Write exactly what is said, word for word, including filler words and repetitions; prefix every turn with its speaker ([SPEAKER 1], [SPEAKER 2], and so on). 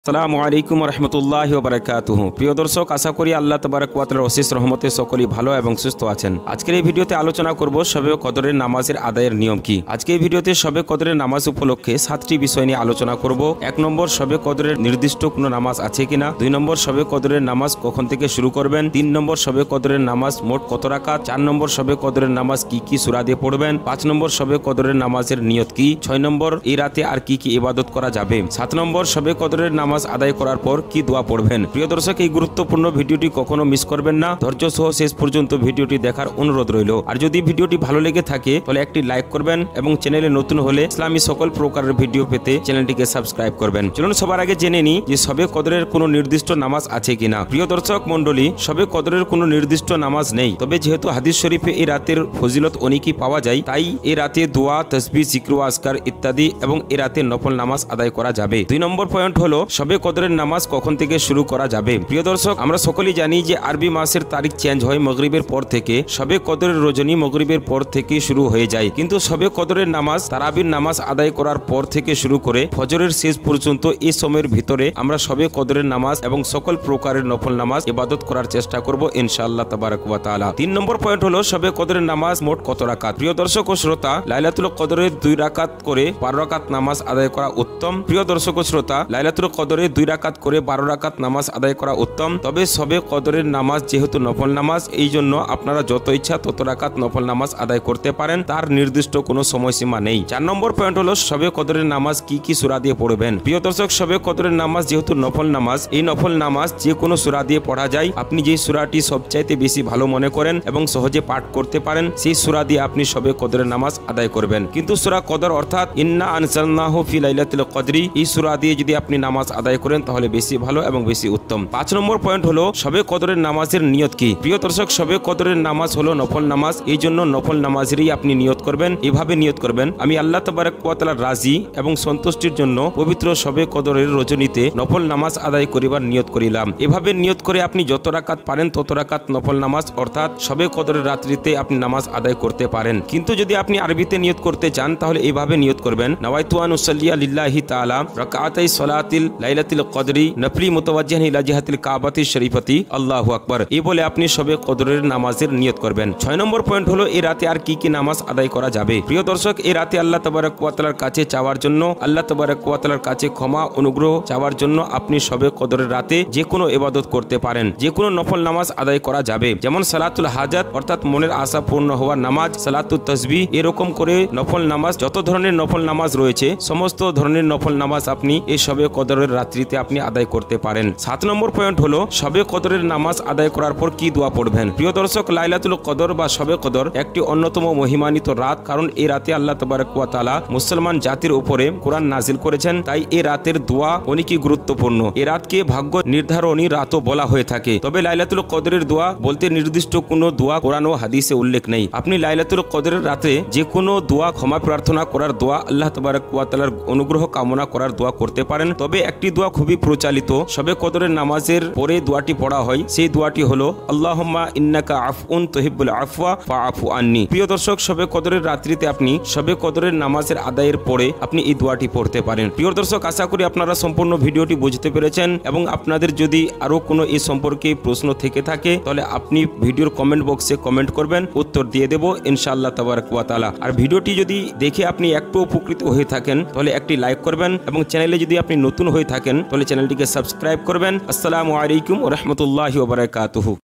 [SPEAKER 1] আসসালামু আলাইকুম রহমতুল্লাহি ওয়া বারাকাতুহু। প্রিয় দর্শক, আশা করি আল্লাহ তাবারক ওয়া তাআলার অশেষ রহমতে সকলেই ভালো এবং সুস্থ আছেন। আজকের এই ভিডিওতে আলোচনা করব শবে কদরের নামাজের আদায়ের নিয়ম কি। আজকে এই ভিডিওতে শবে কদরের নামাজ উপলক্ষে সাতটি বিষয় নিয়ে আলোচনা করব। এক নম্বর, শবে কদরের নির্দিষ্ট কোনো নামাজ আছে কিনা। দুই নম্বর, শবে কদরের নামাজ কখন থেকে শুরু করবেন। তিন নম্বর, শবে কদরের নামাজ মোট কত রাকাত। চার নম্বর, শবে কদরের নামাজ কি কি সূরা দিয়ে পড়বেন। পাঁচ নম্বর, শবে কদরের নামাজের নিয়ত কি। ছয় নম্বর, এই রাতে আর কি কি ইবাদত করা যাবে। সাত নম্বর, শবে কদরের নামাজ আদায় করার পর কি দোয়া পড়বেন। প্রিয় দর্শক, এই গুরুত্বপূর্ণ ভিডিওটি কখনো মিস করবেন না। ধৈর্য সহ শেষ পর্যন্ত ভিডিওটি দেখার অনুরোধ রইল। আর যদি ভিডিওটি ভালো লেগে থাকে তাহলে একটি লাইক করবেন এবং চ্যানেলে নতুন হলে ইসলামী সকল প্রকারের ভিডিও পেতে চ্যানেলটিকে সাবস্ক্রাইব করবেন। চলুন সবার আগে জেনে নিই যে শবে কদরের কোনো নির্দিষ্ট নামাজ আছে কিনা। প্রিয় দর্শক মণ্ডলী, শবে কদরের কোনো নির্দিষ্ট নামাজ নেই। তবে যেহেতু হাদিস শরীফে এই রাতের ফজিলত অনেকই পাওয়া যায়, তাই এই রাতে দোয়া, তাসবিহ, জিক্র, আজকার ইত্যাদি এবং এই রাতে নফল নামাজ আদায় করা যাবে। দুই নম্বর পয়েন্ট হলো শবে কদরের নামাজ কখন থেকে শুরু করা যাবে। প্রিয় দর্শক, আমরা সকলেই জানি যে আরবি মাসের তারিখ চেঞ্জ হয় মাগরিবের পর থেকে। শবে কদরের রজনী মাগরিবের পর থেকে শুরু হয়ে যায়, কিন্তু শবে কদরের নামাজ তারাবির নামাজ আদায় করার পর থেকে শুরু করে ফজরের শেষ পর্যন্ত এই সময়ের ভিতরে আমরা শবে কদরের নামাজ এবং সকল প্রকারের নফল নামাজ ইবাদত করার চেষ্টা করব ইনশাআল্লাহ তাবারাক ওয়া তাআলা। তিন নম্বর পয়েন্ট হলো শবে কদরের নামাজ মোট কত রাকাত। প্রিয় দর্শক ও শ্রোতা, লাইলাতুল কদরের দুই রাকাত করে বারো রাকাত নামাজ আদায় করা উত্তম। প্রিয় দর্শক ও শ্রোতা, লাইলাতুল কদরে দুই রাকাত করে বারো রাকাত নামাজ আদায় করা উত্তম। তবে শবে কদরের নামাজ যেহেতু নফল নামাজ, এই জন্য আপনারা যত ইচ্ছা তত রাকাত নফল নামাজ আদায় করতে পারেন, তার নির্দিষ্ট কোনো সময়সীমা নেই। চার নম্বর পয়েন্ট হলো শবে কদরের নামাজ কি কি সূরা দিয়ে পড়বেন। প্রিয় দর্শক, শবে কদরের নামাজ যেহেতু নফল নামাজ, এই নফল নামাজ যে কোনো সূরা দিয়ে পড়া যায়। আপনি যে সূরাটি সবচাইতে বেশি ভালো মনে করেন এবং সহজে পাঠ করতে পারেন, সেই সূরা দিয়ে আপনি শবে কদরের নামাজ আদায় করবেন। কিন্তু সূরা কদর অর্থাৎ ইন্না আনজালনাহু ফি লাইলাতুল কদরি, এই সূরা দিয়ে যদি আপনি নামাজ আদায় করেন তাহলে বেশি ভালো এবং বেশি উত্তম। পাঁচ নম্বর পয়েন্ট হলো শবে কদরের নামাজের নিয়ত কি। প্রিয় দর্শক, শবে কদরের নামাজ হলো নফল নামাজ, এই জন্য নফল নামাজেরই আপনি নিয়ত করবেন। এভাবে নিয়ত করবেন, আমি আল্লাহ তাবারক ওয়া তাআলার রাজি এবং সন্তুষ্টির জন্য পবিত্র শবে কদরের রজনীতে নফল নামাজ আদায় করিবার নিয়ত করিলাম। এভাবে নিয়ত করে আপনি যত রাকাত পারেন তত রাকাত নফল নামাজ অর্থাৎ শবে কদরের রাত্রিতে আপনি নামাজ আদায় করতে পারেন। কিন্তু যদি আপনি আরবিতে নিয়ত করতে চান তাহলে এইভাবে নিয়ত করবেন, নাওয়াইতু আন উসাল্লিয়া লিল্লাহি তাআলা রাকাতাই সলাতিল লাইলাতুল কদরি নফলি মুতাওয়াজ্জিহান ইলা জিহাতিল কাবাতি শরীফাতি আল্লাহু আকবার, এই বলে আপনি শবে কদরের নামাজের নিয়ত করবেন। ছয় নম্বর পয়েন্ট হলো এই রাতে আর কি কি নামাজ আদায় করা যাবে। প্রিয় দর্শক, এই রাতে আল্লাহ তাবারক ওয়া তাআলার কাছে চাওয়ার জন্য, আল্লাহ তাবারক ওয়া তাআলার কাছে ক্ষমা অনুগ্রহ চাওয়ার জন্য আপনি শবে কদরের রাতে যে কোনো ইবাদত করতে পারেন, যে কোনো নফল নামাজ আদায় করা যাবে। যেমন সালাতুল হাজাত অর্থাৎ মনের আশা পূর্ণ হওয়ার নামাজ, সালাতুত তাসবিহ, এরকম করে নফল নামাজ, যত ধরনের নফল নামাজ রয়েছে সমস্ত ধরনের নফল নামাজ আপনি এই শবে কদরের রাত্রিতে আপনি আদায় করতে পারেন। সাত নম্বর পয়েন্ট হলো শবে কদরের নামাজ আদায় করার পর কি দোয়া পড়বেন। প্রিয় দর্শক, লাইলাতুল কদর বা শবে কদর একটি অন্যতম মহিমান্বিত রাত, কারণ এই রাতে আল্লাহ তাবারক ওয়া তাআলা মুসলমান জাতির উপরে কোরআন নাজিল করেছেন, তাই এই রাতের দোয়া অনেকই গুরুত্বপূর্ণ। এই রাতকে ভাগ্য নির্ধারণী রাতও বলা হয়ে থাকে। তবে লাইলাতুল কদরের দোয়া বলতে নির্দিষ্ট কোনো দোয়া কোরআন ও হাদিসে উল্লেখ নেই। আপনি লাইলাতুল কদরের রাতে যে কোনো দোয়া, ক্ষমা প্রার্থনা করার দোয়া, আল্লাহ তাবারক ওয়া তাআলার অনুগ্রহ কামনা করার দোয়া করতে পারেন। তবে একটি দোয়া খুবই প্রচলিত, শবে কদরের নামাজের পরে দোয়াটি পড়া হয়, সেই দোয়াটি হলো আল্লাহুম্মা ইন্নাকা আফউন তুহিব্বুল আফওয়া ফাআফু আন্নি। প্রিয় দর্শক, শবে কদরের রাত্রিতে আপনি শবে কদরের নামাজের আদায়ের পরে আপনি এই দোয়াটি পড়তে পারেন। প্রিয় দর্শক, আশা করি আপনারা সম্পূর্ণ ভিডিওটি বুঝতে পেরেছেন এবং আপনাদের যদি আরো কোনো এই সম্পর্কে প্রশ্ন থেকে থাকে তাহলে আপনি ভিডিওর কমেন্ট বক্সে কমেন্ট করবেন, উত্তর দিয়ে দেব ইনশাআল্লাহ তাবারক ওয়া তাআলা। আর ভিডিওটি যদি দেখে আপনি একটু উপকৃত হয়ে থাকেন তাহলে একটি লাইক করবেন এবং চ্যানেলে যদি আপনি নতুন হয়ে থাকেন তাহলে চ্যানেলটিকে সাবস্ক্রাইব করবেন। আসসালামু আলাইকুম ওয়া রাহমাতুল্লাহি ওয়া বারাকাতুহু।